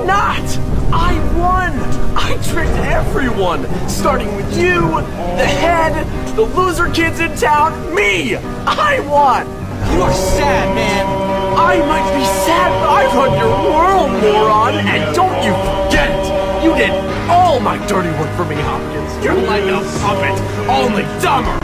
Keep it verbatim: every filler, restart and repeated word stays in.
not! I won! I tricked everyone! Starting with you, the head, the loser kids in town, me! I won! You are sad, man. I might be sad, but I run your world, moron! And don't you forget it! You did all my dirty work for me, Hopkins! You're like a puppet, only dumber!